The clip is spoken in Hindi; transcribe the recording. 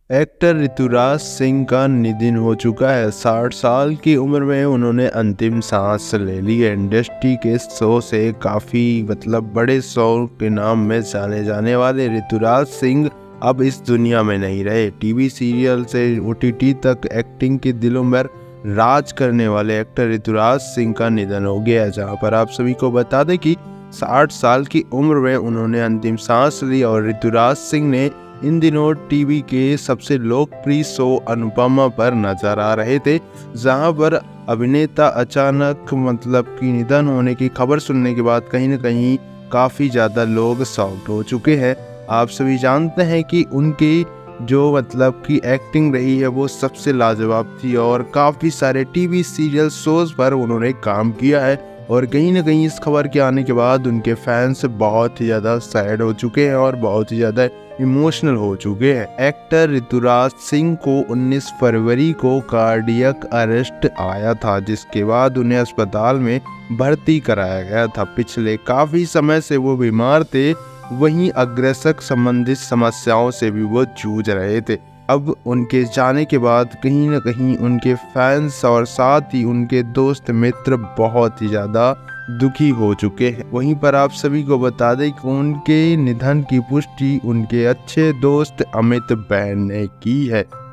एक्टर ऋतुराज सिंह का निधन हो चुका है। 60 साल की उम्र में उन्होंने अंतिम सांस ले ली है। इंडस्ट्री के शो से काफ़ी बड़े शो के नाम में जाने जाने वाले ऋतुराज सिंह अब इस दुनिया में नहीं रहे। टीवी सीरियल से ओटीटी तक एक्टिंग के दिलों में राज करने वाले एक्टर ऋतुराज सिंह का निधन हो गया, जहां पर आप सभी को बता दें कि 60 साल की उम्र में उन्होंने अंतिम सांस ली। और ऋतुराज सिंह ने इन दिनों टीवी के सबसे लोकप्रिय शो अनुपमा पर नजर आ रहे थे, जहां पर अभिनेता अचानक कि निधन होने की खबर सुनने के बाद कहीं न कहीं काफ़ी ज़्यादा लोग शॉक्ड हो चुके हैं। आप सभी जानते हैं कि उनकी जो की एक्टिंग रही है वो सबसे लाजवाब थी और काफ़ी सारे टीवी सीरियल शोज पर उन्होंने काम किया है। और कहीं न कहीं इस खबर के आने के बाद उनके फैंस बहुत ही ज़्यादा सैड हो चुके हैं और बहुत ही ज़्यादा इमोशनल हो चुके हैं। एक्टर ऋतुराज सिंह को 19 फरवरी को कार्डियक अरेस्ट आया था, जिसके बाद उन्हें अस्पताल में भर्ती कराया गया था। पिछले काफ़ी समय से वो बीमार थे, वहीं अग्रेसक संबंधित समस्याओं से भी वो जूझ रहे थे। अब उनके जाने के बाद कहीं न कहीं उनके फैंस और साथ ही उनके दोस्त मित्र बहुत ही ज़्यादा दुखी हो चुके हैं। वहीं पर आप सभी को बता दें कि उनके निधन की पुष्टि उनके अच्छे दोस्त अमित बैन ने की है।